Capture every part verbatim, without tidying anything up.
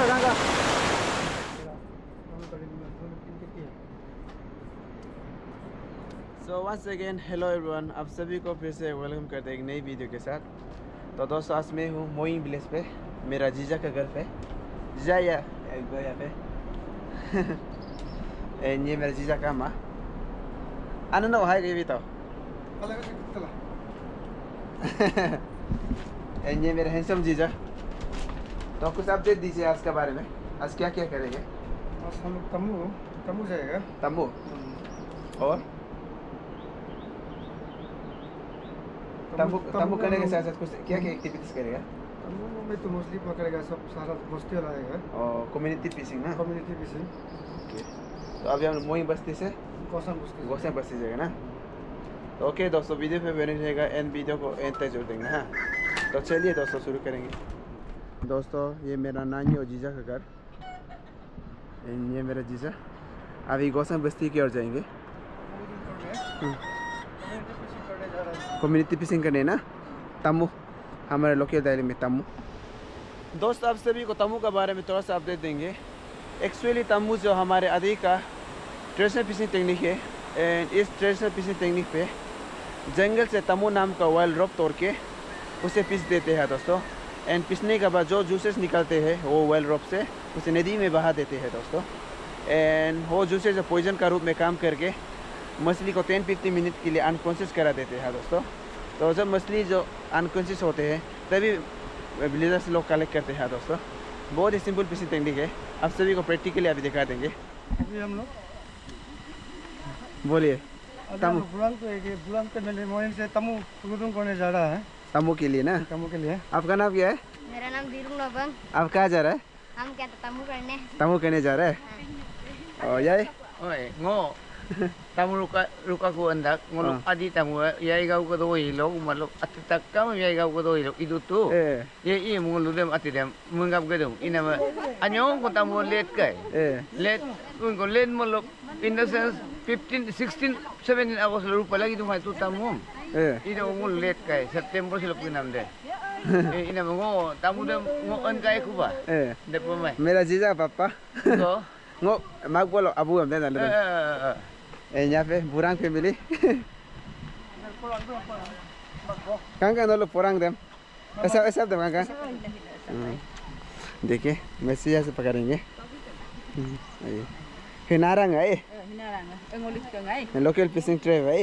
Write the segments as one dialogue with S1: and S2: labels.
S1: Ganga so once again hello everyone, आप सभी को फिर से वेलकम करते हैं एक नई वीडियो के साथ। तो दोस्तों आज मैं हूँ मोइंग विलेज पे, मेरा जीजा का घर पे। जीजा या यहाँ पे ये मेरा जीजा का माँ आनंद हाय गई भी तो ये मेरे हैंडसम जीजा। तो कुछ अपडेट दीजिए आज के बारे में, आज क्या क्या करेंगे?
S2: आज हम लोग तम्बू तम्बू जाएगा।
S1: तम्बू और तम्बू तम्बू करने के साथ साथ कुछ क्या क्या एक्टिविटीज करेगा?
S2: तम्बू में तो मछली पकड़ेगा, सब सारा मछली लाएगा
S1: और कम्युनिटी फिशिंग ना?
S2: Community fishing.
S1: ओके, तो अभी हम मोइंग बस्ती से
S2: गोसन बस्ती
S1: गोसन बस्ती जाएगा ना? तो ओके दोस्तों, वीडियो पे बने रहेगा, एंड वीडियो को एंड तक जोड़ देंगे। हाँ तो चलिए दोस्तों शुरू करेंगे। दोस्तों ये मेरा नानी और जीजा का घर, ये मेरा जीजा। अभी गोसन बस्ती की ओर जाएंगे, कम्युनिटी फिशिंग करने ना। तम्बू हमारे लोकल दायरे में तम्बू। दोस्त आप सभी को तम्बू के बारे में थोड़ा सा अपडेट देंगे। एक्चुअली तम्बू जो हमारे आदि का ट्रेडिशनल फिशिंग टेक्निक है, एंड इस ट्रेडिशनल फिशिंग टेक्निक पे जंगल से तम्बू नाम का वाइल्ड रोप तोड़ के उसे पीस देते हैं दोस्तों। एंड पीसने के बाद जो जूसेस निकलते हैं वो वाइल्ड रोप से उसे नदी में बहा देते हैं दोस्तों। एंड वो जूसेस पॉइजन का रूप में काम करके मछली को टेन फिफ्टी मिनट के लिए अनकॉन्शियस करा देते हैं दोस्तों। तो जब मछली जो अनकॉन्शियस होते हैं तभी विलेजर्स लोग कलेक्ट करते हैं दोस्तों। बहुत ही सिंपल फिशिंग टेक्निक है, आप सभी को प्रैक्टिकली अभी दिखा देंगे।
S2: अभी हम लोग
S1: बोलिए।
S2: तम्बू बुलान को एक बुलान पे मैंने मोइन से तम्बू टुगुदुंग करने जा रहा है।
S1: तम्बू के लिए ना?
S2: तम्बू के लिए।
S1: आपका नाम क्या है?
S3: मेरा नाम बीरुंग नोबंग।
S1: आप कहाँ जा रहा है?
S3: हम क्या तम्बू करने
S1: तम्बू करने जा रहा है। और यार
S4: ओए ngô tamu ruka ruka ko andak ngolo adi tamu yai gau ko do hilo malo atak kam yai gau ko do hilo itu tu
S1: eh
S4: ye ye mulu dem ati dem mengap ke dong ina ma anyo ko tamu let kai
S1: eh
S4: let ko let malo in the sense fifteen sixteen seventeen august rupa lagi tu mai tu tamu
S1: eh
S4: ina ngol let kai september silap kinam de eh ina ngo tamu dem ngo an kai ku ba
S1: eh
S4: de pa mai
S1: मेरा जीजा पापा
S4: ko
S1: ngô mag बोलो अबू हम दे दे ए यहाँ पे Burang family कहाँ कहाँ लोग पोरांग देम ऐसा ऐसा देम कहाँ कहाँ। देखिए मैसी यहाँ से पकड़ेंगे। हिनारंग है लोकल फिशिंग ट्रे भाई।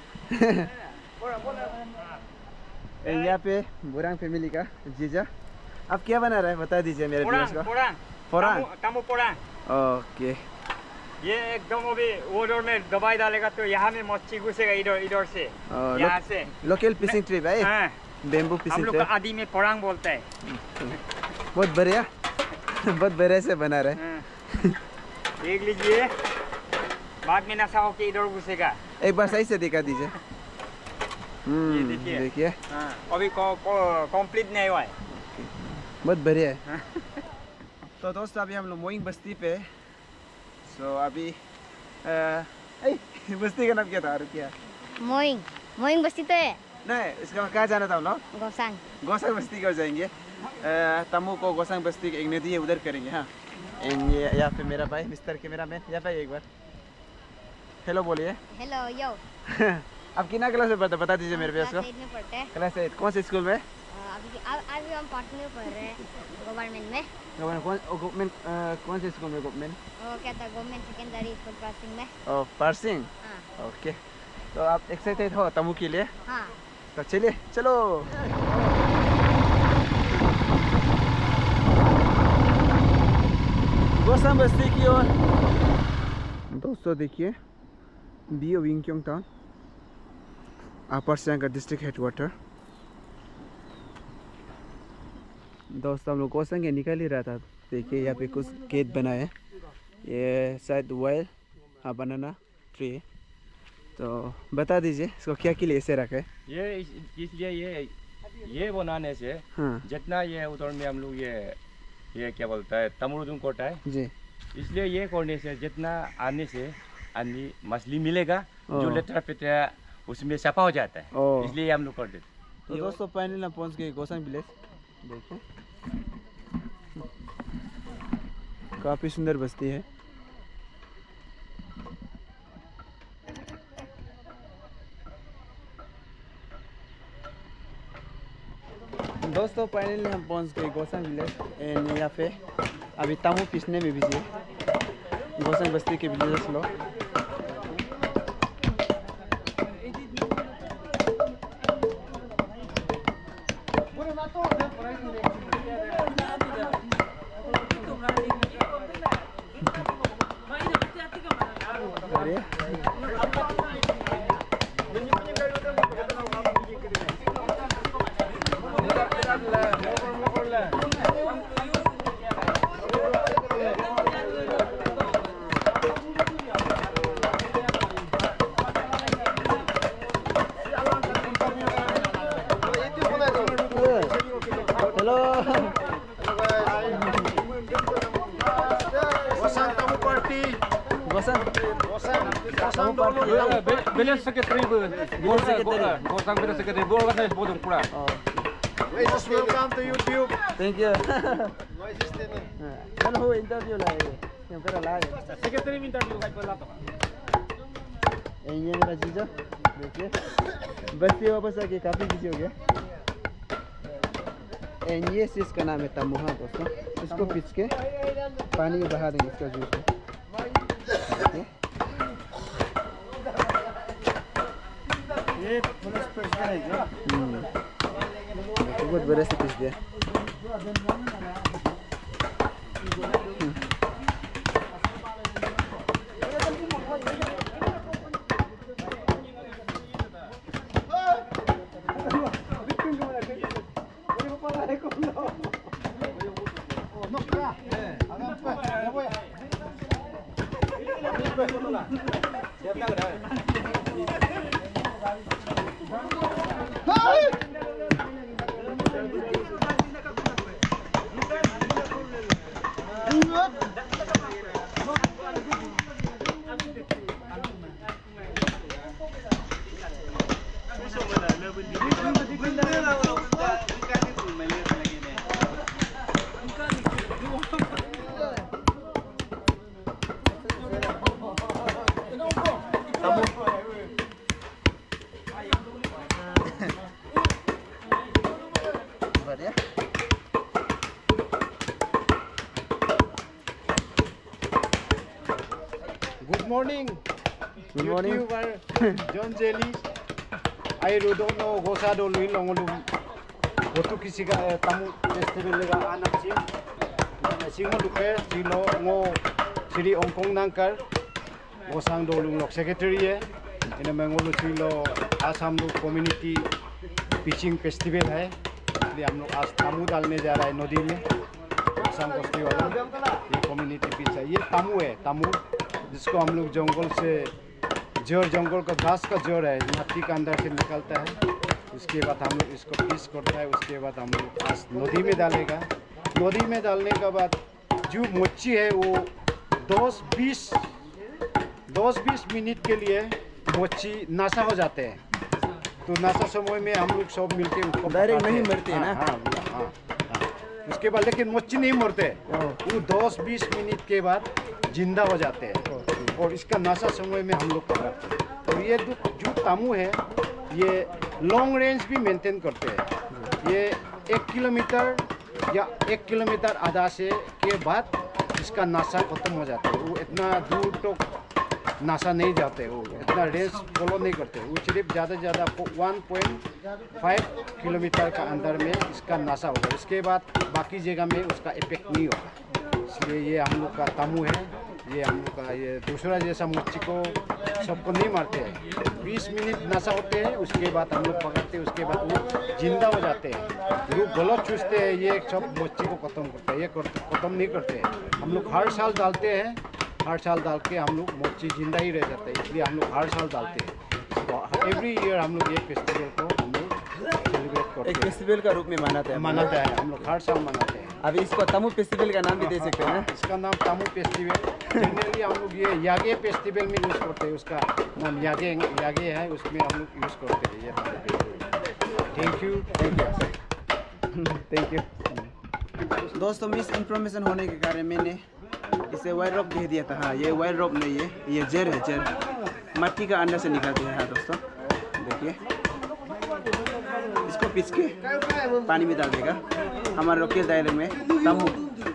S1: यहाँ पे बुरांग फैमिली का जीजा। आप क्या बना रहे हैं बता दीजिए मेरे व्यूअर्स को।
S5: पोरांग
S1: पोरांग
S5: तम्बू पोरांग।
S1: ओके,
S5: ये एकदम अभी ओडोर में दवाई डालेगा तो यहाँ में मच्छी घुसेगा इधर इधर से यहाँ से।
S1: लोकल फिशिंग ट्रे भाई,
S5: हाँ,
S1: बेम्बू
S5: हम
S1: फिशिंग
S5: लोग
S1: ट्रे।
S5: का आदि में पोरांग बोलते हैं।
S1: बहुत बढ़िया बहुत बढ़िया से बना रहे।
S5: हाँ। देख लीजिए, बाद में नशा होके इधर घुसेगा।
S1: एक बार सही से दिखा दीजिए।
S5: ये
S1: हम्म
S5: देखिए।
S1: देखिए
S5: हाँ, अभी कंप्लीट नहीं हुआ है।
S1: बहुत बढ़िया है। तो दोस्तों अभी हम लोग मोइंग बस्ती पे। सो अभी आ, बस्ती का नाम क्या था? रुकिए।
S3: मोइंग मोइंग बस्ती तो है
S1: नहीं, इसका कहाँ जाना था हम लोग?
S3: गोसांग।
S1: गोसांग बस्ती की ओर जाएंगे। तम्बू को गोसांग बस्ती की एक नदी है उधर करेंगे। हाँ, ये यहाँ पे मेरा भाई मिस्टर कैमरा मैन यहाँ पे एक बार हेलो बोलिए।
S3: हेलो यो।
S1: आप कितना क्लास में पढ़ते बता दीजिए मेरे
S3: क्लास
S1: को।
S3: एट में पढ़ते हैं।
S1: क्लास एट कौन से स्कूल में?
S3: अभी अभी हम पार्टनर में पढ़ रहे हैं गवर्नमेंट में।
S1: गवर्नमेंट कौन गवर्नमेंट कौन से स्कूल में? गवर्नमेंट
S3: वो क्या था, गवर्नमेंट सेकेंडरी स्कूल पासिंग में।
S1: ओह पार्सिंग।
S3: हाँ
S1: ओके, तो आप एक्साइटेड हो तम्बू के लिए?
S3: हाँ।
S1: तो चलिए चलो। गोसांग बस्ती की ओर। दोस्तों देखिए बी विंगक्योंग टाउन, अपर सियांग का डिस्ट्रिक्ट हेडक्वार्टर। दोस्तों हम लोग गोसांग निकल ही रहा था। देखिए यहाँ पे कुछ गेट बना है, ये शायद वाइल्ड हाँ बनाना ट्री। तो बता दीजिए इसको क्या के लिए ऐसे रखा है?
S5: ये इसलिए ये ये बनाने से
S1: हाँ
S5: जितना ये उधर में हम लोग ये ये क्या बोलता है तमरुदुम कोटा है
S1: जी,
S5: इसलिए ये करने से जितना आने से आदमी मछली मिलेगा जो लेटरा पेटरा उसमें सफा हो जाता है, इसलिए हम लोग कर देते।
S1: तो दोस्तों फाइनली हम पहुंच गए गोसांग विलेज। देखो काफ़ी सुंदर बस्ती है। दोस्तों फाइनली हम पहुंच गए गोसांग विलेज एंड यहाँ पे अभी तामू पीसने में बिजी है गोसांग बस्ती के विलेजर्स लोग।
S6: Village secretary, Gosang village secretary, go organize both of Pura.
S2: Welcome to YouTube.
S1: Thank you. Hello, interview lah ये, yang pernah lah.
S6: Secretary interview kai pala to.
S1: ये मेरा जीजा, देखिए, बस्ती वापस आके काफी बिजी हो गया। एंड ये चीज का नाम है तमुहा दोस्तों। इसको पीस के पानी में बहा देंगे इसका जूस को।
S2: ये फुल स्पेशल है क्या?
S1: हम्म, बहुत बड़े से पीस दिया।
S2: Good morning.
S1: Good morning.
S2: YouTuber John Jelly. I don't know Gosa do Lui Longolum. Gotu Kisika Tamu Festival Anam Sim. Singo Dupe, Silo Ngo Siri Hong Kong Nankar. Gosang do Lung Secretary. In a Mangolo Silo Assam Community Pitching Festival है। इसलिए हम लोग आज Tamu डालने जा रहा है नदी में। आसाम बस्ती वाला ये कम्युनिटी पिच है। ये तामू है, तामू जिसको हम लोग जंगल से जड़ जंगल का घास का जड़ है मिट्टी का अंदर से निकलता है। उसके बाद हम लोग इसको पीस करता है। उसके बाद हम लोग आज नदी में डालेगा। नदी में डालने के बाद जो मोची है वो दस बीस दस बीस मिनट के लिए मोची नाशा हो जाते हैं। तो नाशा समय में हम लोग सब मिलके उसको
S1: डायरेक्ट नहीं मरते हैं ना?
S2: हाँ, हाँ, हाँ। उसके बाद लेकिन मोची नहीं मरते, वो दस बीस मिनट के बाद जिंदा हो जाते हैं और इसका नाशा समय में हम लोग पकड़ते हैं। और ये जो तामू है ये लॉन्ग रेंज भी मेंटेन करते हैं। ये एक किलोमीटर या एक किलोमीटर आधा से के बाद इसका नाशा खत्म हो जाता है। वो इतना दूर तो नासा नहीं जाते, वो इतना रेंज फॉलो नहीं करते। वो सिर्फ ज़्यादा से ज़्यादा वन पॉइंट फाइव किलोमीटर का अंदर में इसका नासा होगा। इसके बाद बाकी जगह में उसका इफेक्ट नहीं होगा। इसलिए ये हम लोग का तामू है। ये हम लोग का ये दूसरा जैसा मच्छी को सबको नहीं मारते हैं। बीस मिनट नशा होते हैं, उसके बाद हम लोग पकड़ते हैं। उसके बाद वो जिंदा हो जाते हैं। लोग गलत चूसते हैं, ये सब मच्छी को ख़त्म करते हैं। ये ख़त्म नहीं करते हैं। हम लोग हर साल डालते हैं, हर साल डाल के हम लोग मच्छी जिंदा ही रह जाते हैं। इसलिए हम लोग हर साल डालते हैं। तो एवरी ईयर हम लोग ये फेस्टिवल को हम लोग सेलिब्रेट करते हैं।
S1: एक फेस्टिवल का रूप में मनाते हैं
S2: मनाते हैं हम लोग हर साल मनाते हैं।
S1: अभी इसको तामू फेस्टिवल का नाम भी दे सकते हैं।
S2: इसका नाम तामू फेस्टिवल। जनरली हम लोग ये यागे फेस्टिवल में यूज़ करते हैं। उसका नाम यागे यागे है, उसमें हम लोग यूज़ करते हैं ये। Thank you
S1: thank you thank you. दोस्तों मिस इन्फॉर्मेशन होने के कारण मैंने इसे वाइट रॉक कह दिया था। हाँ, ये वाइट रॉक नहीं है, ये जेर है, जेर मट्टी का अंदर से निकालते हैं। हाँ दोस्तों देखिए, इसको पीस के पानी में डाल देगा। हमारे लोकल डायलेक्ट में तमु।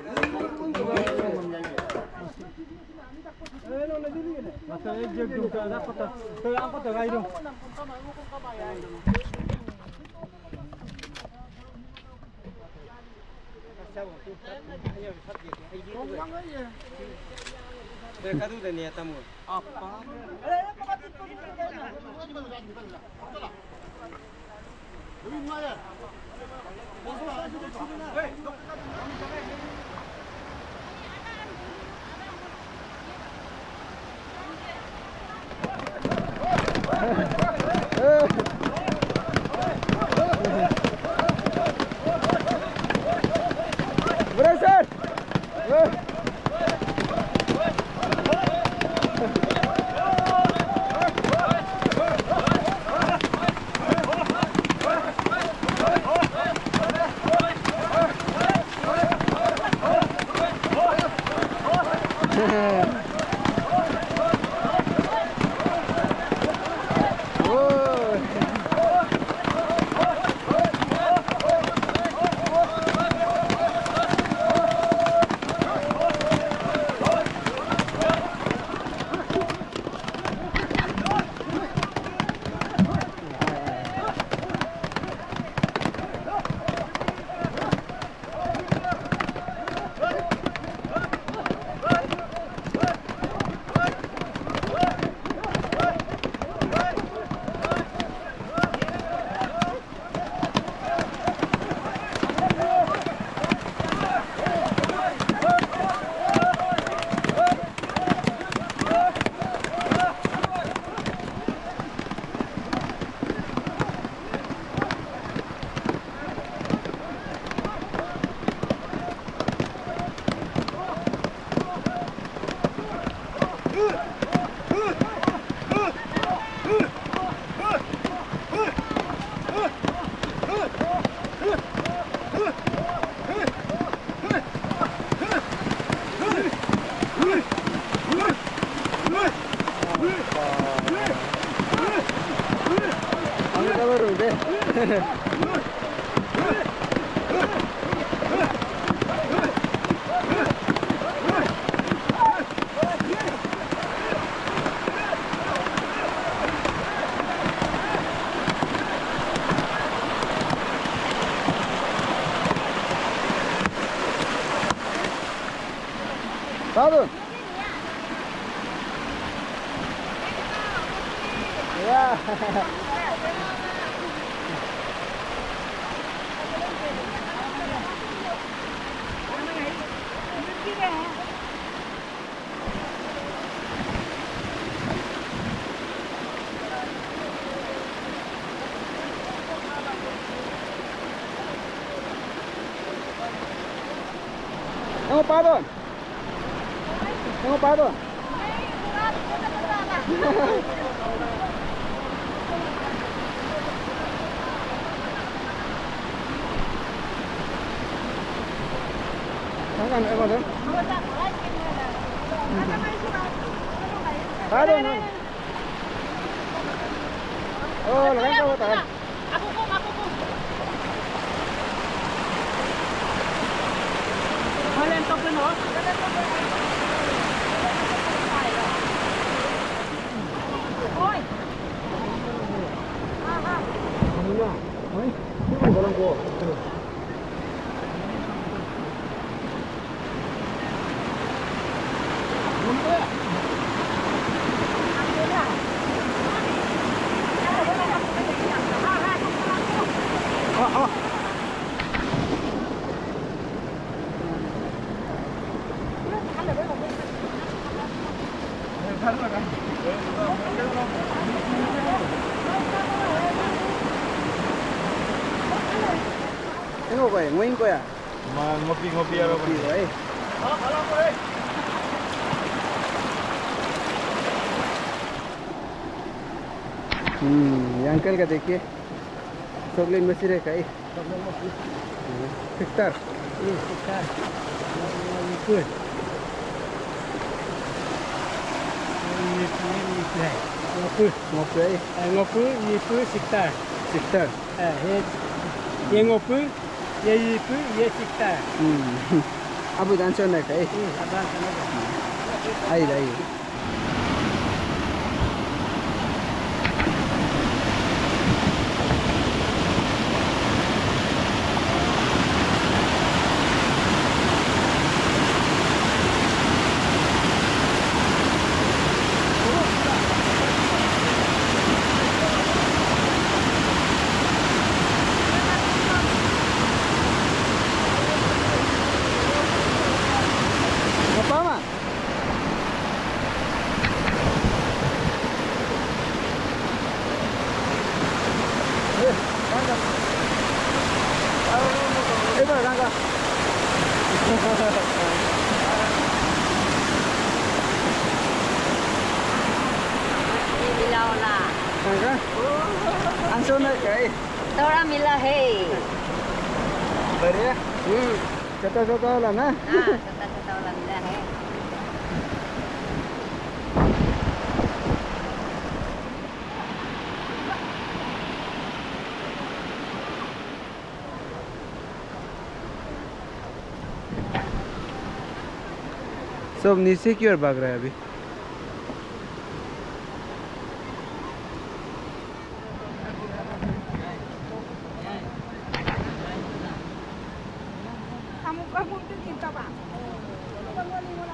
S1: Pardon. Ya. Oh, pardon. Oh, pardon. Jangan, eh, pardon. Pardon. Oh, lain kau tak?
S7: Aku pun, aku pun. Kalian tak kenal? Oi. Ah ah. Mana? Oi. Ini bolong ko.
S1: Tengok kau ya, ngoin kau ya.
S6: Ngopi-ngopi apa
S1: Ngopi kau eh. Hmm, ये uncle का देखिए chocolate मछली है कई फिक्टर फिक्टर
S7: Ngopu.
S1: Ngopu eh.
S7: Ngopu itu sekitar.
S1: Sekitar.
S7: Eh, ye ngopu, ye itu ye sekitar.
S1: Hmm. Abu dan sana kai.
S7: Abang sana.
S1: Ai dai. Apa mah? Eh, bang, rangka.
S3: मिला वाला
S1: Rangka. Langsung naik kai.
S3: थोड़ा मिला है
S1: बढ़िया. Hmm. Coba-coba lah nah.
S3: हाँ छोटा छोटा वाला मिला है
S1: सब नीचे की ओर भाग रहा है अभी.
S8: Kamu kamu itu cinta pak.